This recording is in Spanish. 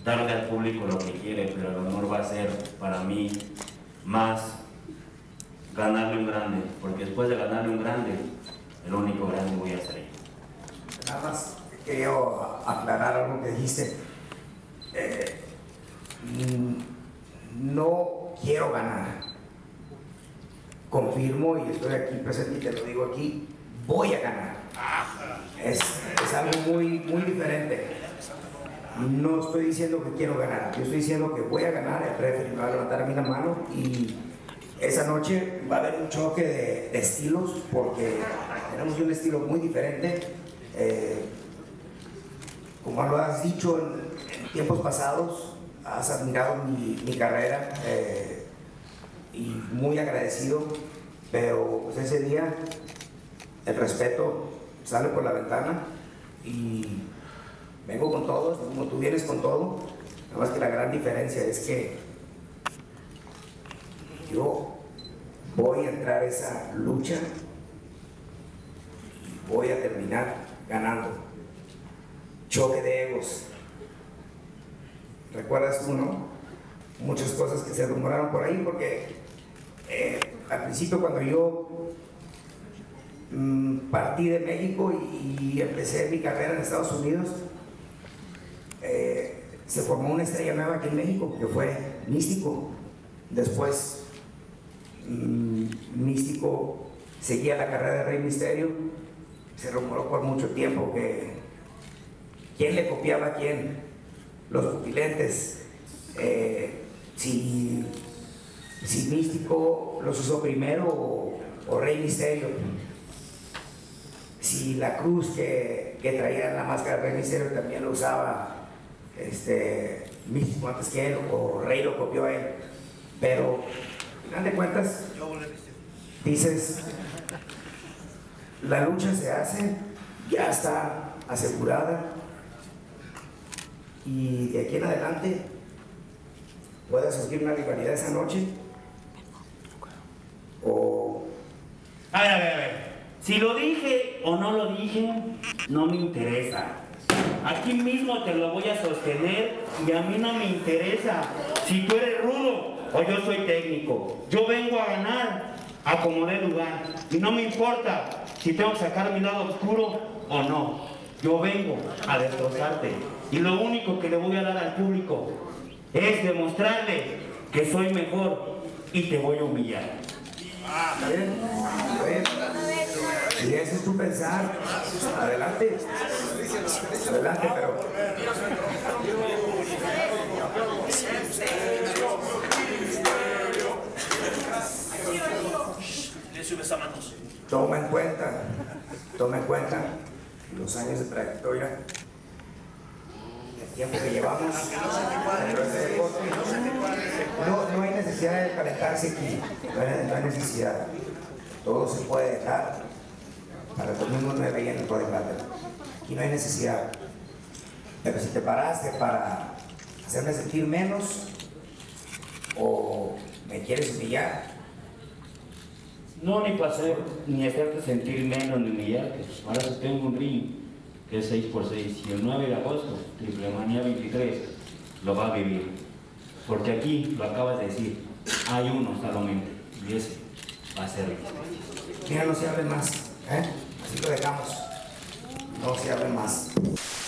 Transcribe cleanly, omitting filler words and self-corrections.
darle al público lo que quiere, pero el honor va a ser para mí más ganarle un grande, porque después de ganarle un grande, el único grande voy a ser yo. Nada más quería aclarar algo que dijiste. No quiero ganar. Confirmo y estoy aquí presente y te lo digo aquí, voy a ganar. Es algo muy diferente. No estoy diciendo que quiero ganar, yo estoy diciendo que voy a ganar. El referee me va a levantar a mí la mano y esa noche va a haber un choque de estilos, porque tenemos un estilo muy diferente. Como lo has dicho en tiempos pasados, has admirado mi carrera y muy agradecido, pero pues ese día el respeto sale por la ventana y vengo con todo, como tú vienes con todo. Nada más que la gran diferencia es que yo voy a entrar a esa lucha y voy a terminar ganando. Choque de egos. ¿Recuerdas tú, no? Muchas cosas que se rumoraron por ahí, porque al principio, cuando yo partí de México y empecé mi carrera en Estados Unidos, se formó una estrella nueva aquí en México, que fue Místico. Después Místico seguía la carrera de Rey Misterio. Se rumoró por mucho tiempo que quién le copiaba a quién, los pupilentes, si Místico los usó primero o Rey Misterio, si la cruz que traía en la máscara de Rey Misterio también lo usaba Místico antes que él, o Rey lo copió a él. Pero al final de cuentas dices, la lucha se hace, ya está asegurada, y de aquí en adelante puede surgir una rivalidad esa noche o... A ver. Si lo dije o no lo dije, no me interesa. Aquí mismo te lo voy a sostener y a mí no me interesa si tú eres rudo o yo soy técnico. Yo vengo a ganar a como dé lugar y no me importa si tengo que sacar mi lado oscuro o no. Yo vengo a destrozarte y lo único que le voy a dar al público es demostrarle que soy mejor y te voy a humillar. Está bien, está bien. Si ese es tu pensar, adelante, pero... Toma en cuenta los años de trayectoria, el tiempo que llevamos. No hay necesidad de calentarse aquí, no hay necesidad. Todo se puede dejar para el domingo 9 y en el Código Plata. Aquí no hay necesidad. Pero si te paraste para hacerme sentir menos o me quieres humillar, no, ni para hacer, ni hacerte sentir menos ni humillarte. Ahora sí tengo un ring que es 6x6 y el 9 de agosto, Triple Manía 23, lo va a vivir. Porque aquí, lo acabas de decir, hay uno solamente y ese va a ser el. Mira, no se hable más, así lo dejamos, no se hable más.